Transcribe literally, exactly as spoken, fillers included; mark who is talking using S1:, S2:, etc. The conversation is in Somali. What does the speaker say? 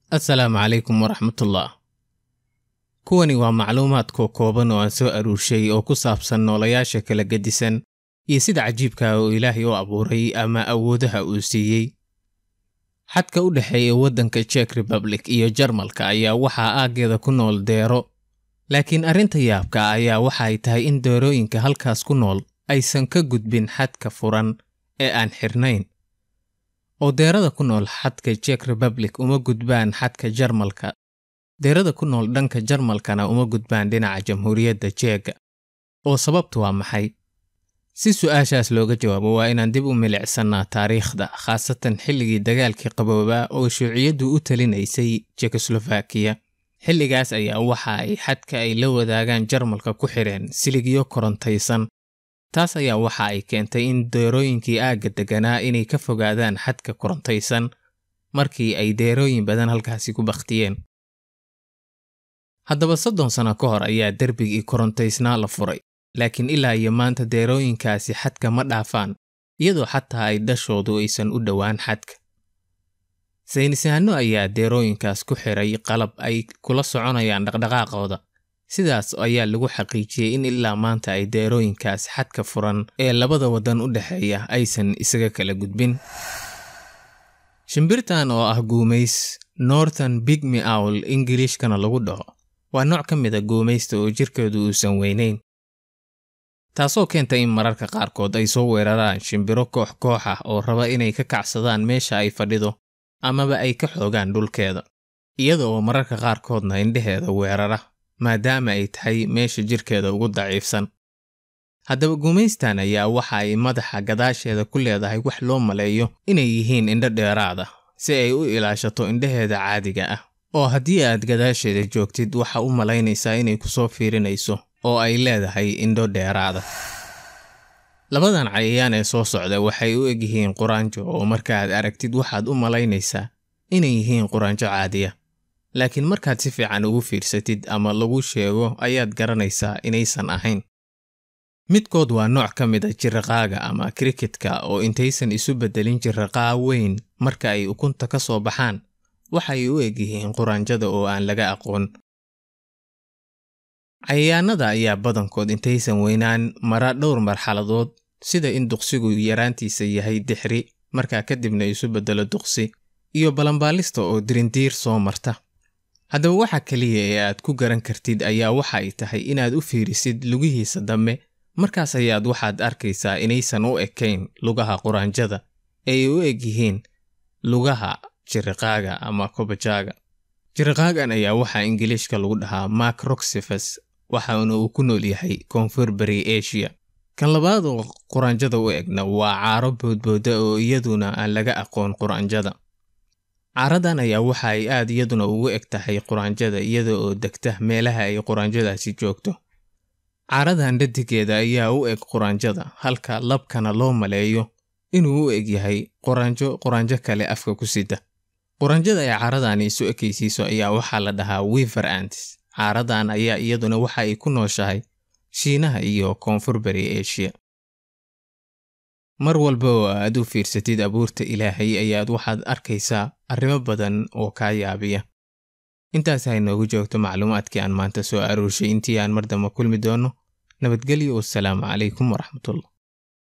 S1: السلام عليكم ورحمة الله. kuwani waa macluumaad kooban oo aan soo aruurshay oo ku saabsan noolayaasha kala gedisan iyo sida cajiibka ah oo Ilaahay u abuuray ama awoodaha uu siiyay. Xadka u dhaxeeya waddanka Czech Republic iyo Jarmalka ayaa waxaa aageeda ku nool deero, laakiin arrinta yaabka ayaa waxa ay tahay in deerooyinka halkaas ku nool aysan ka gudbin xadka furan ee aan xirnayn. oo deerada ku nool xadka Czech Republic uma gudbaan xadka Jarmalka. deerada ku nool dhanka Jarmalkana uma gudbaan dhinaca Jamhuuriyadda Czech. oo sababtu waa maxay? si su'aashaas looga jawaabo waa inaan dib u milicsannaa taariikhda, khaasatan xilligii dagaalkii qaboobaa oo shuuciyaddu u talinaysay Czechoslovakia. xilligaas ayaa waxa ay xadka ay la wadaagaan Jarmalka ku xireen siligyo korontaysan. taas ayaa waxa ay keentay in deerooyinkii aagga deganaa inay ka fogaadaan xadka korontaysan markii ay deerooyin badan halkaasi ku baktiyeen. haddaba soddon sano ka hor ayaa derbigii korontaysnaa la furay, laakiin ilaa iyo maanta deerooyinkaasi xadka ma dhaafaan, iyadoo xataa ay dhashoodu aysan u dhowaan xadka. saynisyahano ayaa deerooyinkaas ku xiray qalab ay kula soconayaan dhaqdhaqaaqooda. sidaas ayaa lagu xaqiijiyay in ilaa maanta ay deerooyinkaas xadka furan ee labada waddan u dhaxeeya aysan isaga kala gudbin. shimbirtan oo ah guumays Northern Pygmy Owl Ingiriishkana lagu dhaho, waa nooc ka mid ah guumaysta oo jirkeedu uusan weynayn, taasoo keentay in mararka qaarkood ay soo weeraraan shimbiro koox koox ah oo raba inay ka kacsadaan meesha ay fadhido amaba ay ka xoogaan dhulkeeda, iyada oo mararka qaarkoodna indhaheeda weerara maadaama ay tahay meesha jirkeeda ugu daciifsan. haddaba guumaystan ayaa waxa ay madaxa gadaasheeda ku leedahay wax loo maleeyo inay yihiin indho dheeraad ah si ay u ilaashato indhaheeda caadiga ah, oo haddii aad gadaasheeda joogtid waxa u malaynaysaa inay ku soo fiirinayso oo ay leedahay indho dheeraada. labadan cayayaan ee soo socda waxay u eg yihiin quraanjo, oo markaad aragtid waxaad u malaynaysaa inay yihiin quraanjo caadiya, laakiin markaad si fiican ugu fiirsatid ama lagu sheego ayaad garanaysaa inaysan ahayn. midkood waa nooc ka mid ah jirraqaaga ama cricketka oo intaysan isu beddelin jirraqaa weyn marka ay ukunta ka soo baxaan waxay u eg yihiin quraanjada oo aan laga aqoon. cayayaanada ayaa badankood intaysan weynaan mara dhowr marxaladood, sida in duqsigu yaraantiisa yahay dixri, markaa kadibna isu beddelo duqsi, iyo balanbaalista oo dirindiir soo marta. haddaba waxa kaliya ee aad ku garan kartid ayaa waxa ay tahay inaad u fiirisid lugihiisa dambe, markaas ayaad waxaad arkaysaa inaysan u ekayn lugaha quraanjada ee ay u eg yihiin lugaha jirraqaaga ama kobajaaga. jirraqaagan ayaa waxaa Ingiliishka lagu dhahaa Macrocephalus, waxaana uu ku nool yahay Koonfur Bari Asia. kan labaad oo quraanjada u egna waa caaro boodbooda oo iyaduna aan laga aqoon quraanjada. caaradan ayaa waxa ay aad iyaduna ugu eg tahay quraanjada iyada oo degta meelaha ay quraanjadaasi joogto. caaradan dhadigeeda ayaa u eg quraanjada, halka labkana loo maleeyo inuu u eg yahay quraanjo quraanjo kale afka ku sida. quraanjada ay caaradani isu ekaysiiso ayaa waxaa la dhahaa Weaver ants. caaradan ayaa iyaduna waxa ay ku nooshahay Shiinaha iyo Koonfur Bari Asia. mar walba oo aad u fiirsatid abuurta Ilaahay ayaad waxaad arkaysaa arrimo badan oo ka yaabiya. intaas ay noogu joogto macluumaadkii aan maanta soo aruurshay. intii aan mar dambe kulmi doono, nabadgelyo. wassalaamu calaykum waraxmatullah.